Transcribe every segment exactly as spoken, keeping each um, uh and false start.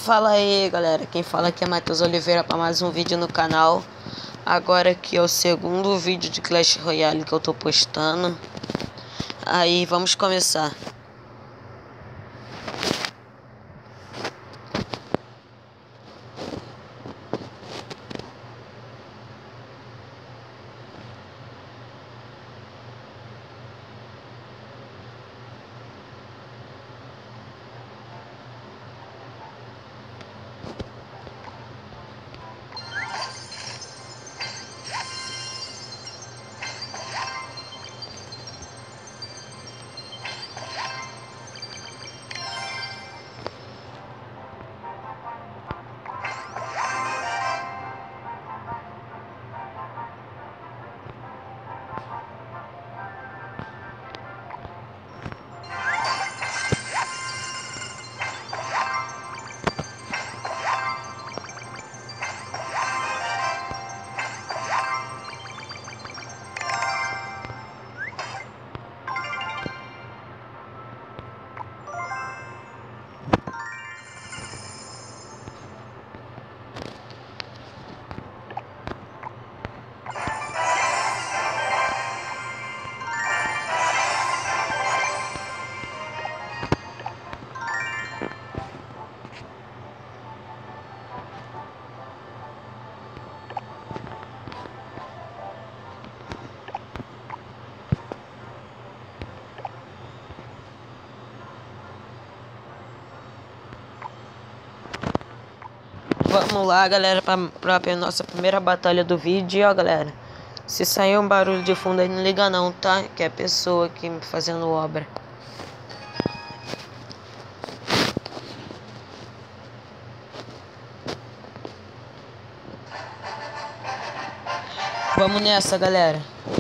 Fala aí, galera, quem fala aqui é Matheus Oliveira para mais um vídeo no canal. Agora que é o segundo vídeo de Clash Royale que eu tô postando. Aí vamos começar. Vamos lá, galera, para a nossa primeira batalha do vídeo. E, ó, galera, se sair um barulho de fundo aí, não liga não, tá? Que é a pessoa aqui fazendo obra. Vamos nessa, galera.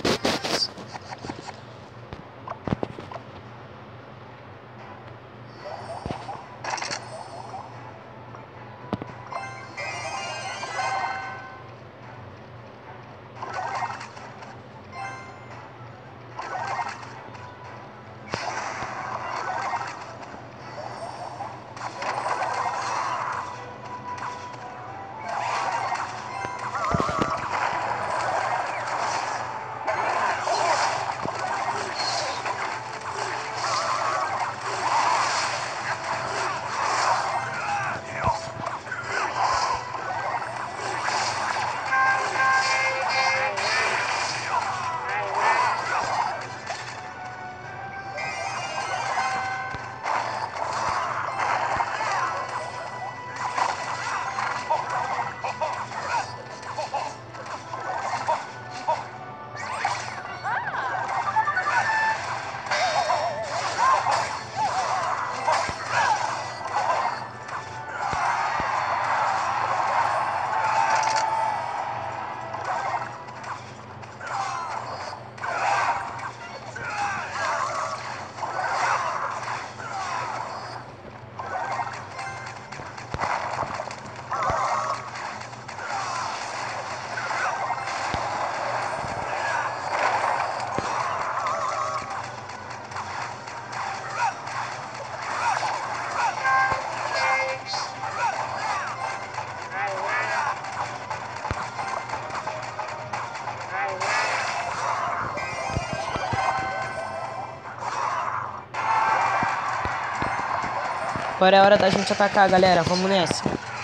Agora é hora da gente atacar, galera. Vamos nessa.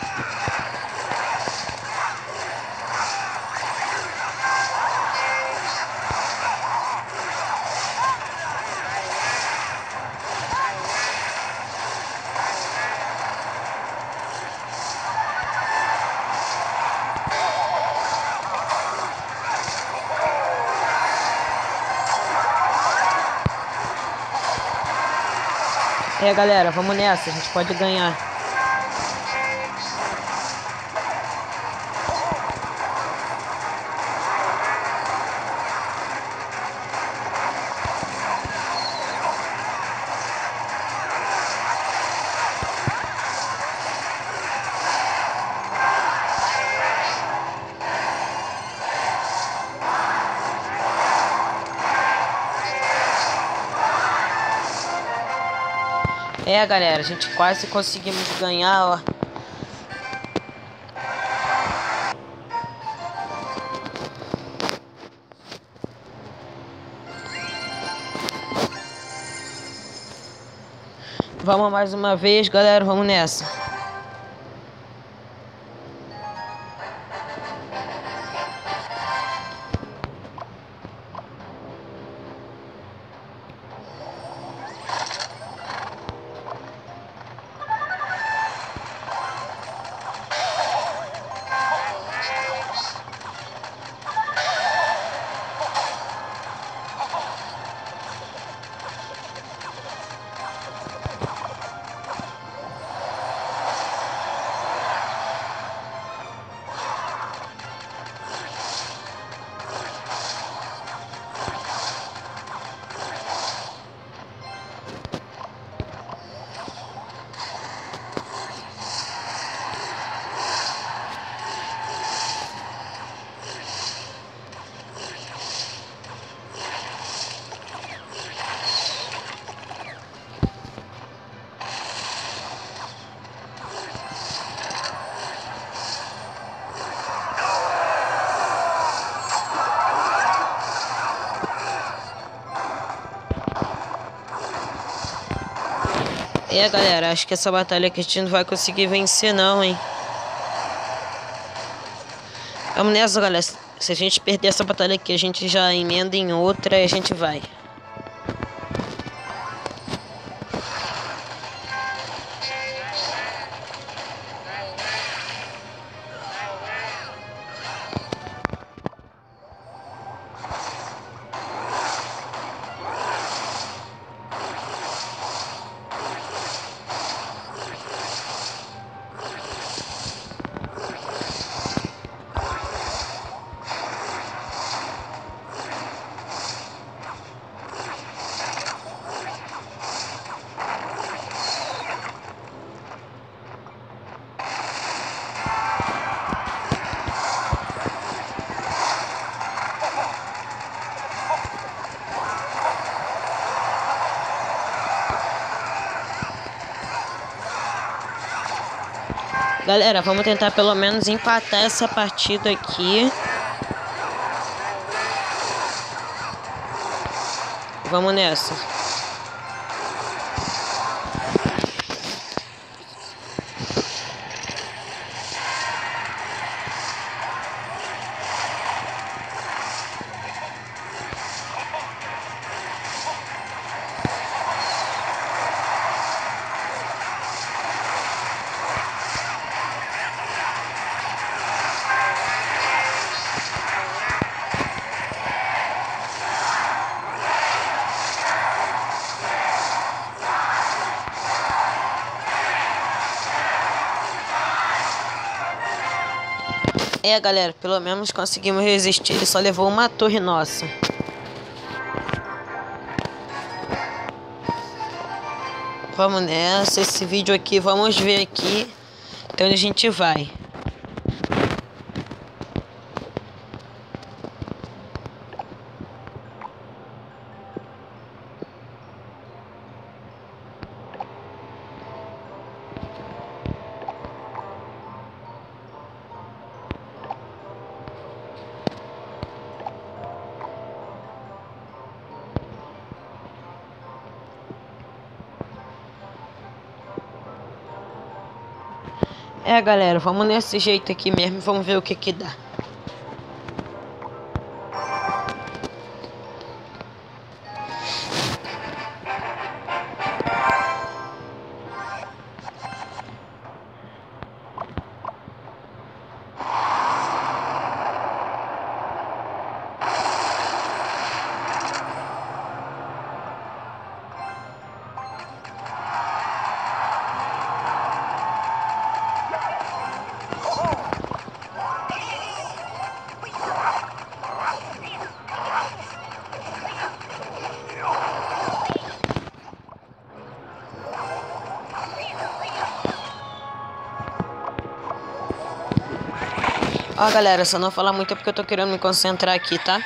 É, galera, vamos nessa, a gente pode ganhar. É, galera, a gente quase conseguimos ganhar, ó. Vamos mais uma vez, galera. Vamos nessa. É, galera, acho que essa batalha aqui a gente não vai conseguir vencer não, hein. Vamos nessa, galera. Se a gente perder essa batalha aqui, a gente já emenda em outra e a gente vai. Galera, vamos tentar pelo menos empatar essa partida aqui. Vamos nessa. É, galera, pelo menos conseguimos resistir. Ele só levou uma torre nossa. Vamos nessa. Esse vídeo aqui, vamos ver aqui até onde a gente vai. É, galera, vamos nesse jeito aqui mesmo, vamos ver o que que dá. Ó, galera, só não falar muito é porque eu tô querendo me concentrar aqui, tá?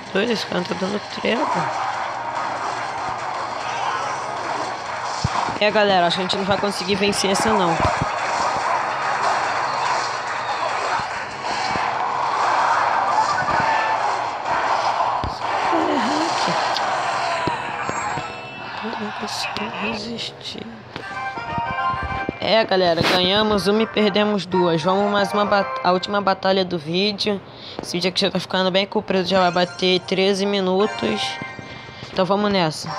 doido, esse cara não tá dando treva. É, galera, acho que a gente não vai conseguir vencer essa não. Cara, é hack. Eu não consigo resistir. É, galera, ganhamos uma e perdemos duas. Vamos mais uma a última batalha do vídeo. Esse vídeo aqui já tá ficando bem comprido, já vai bater treze minutos. Então vamos nessa.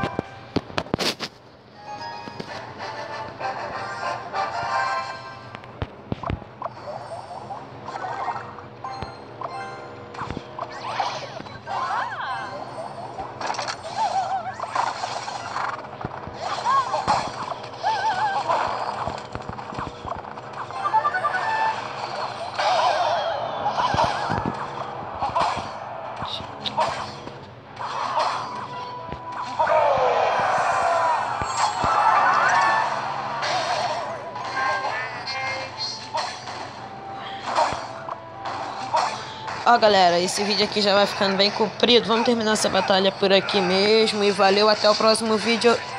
Ó, galera, esse vídeo aqui já vai ficando bem comprido. Vamos terminar essa batalha por aqui mesmo. E valeu, até o próximo vídeo.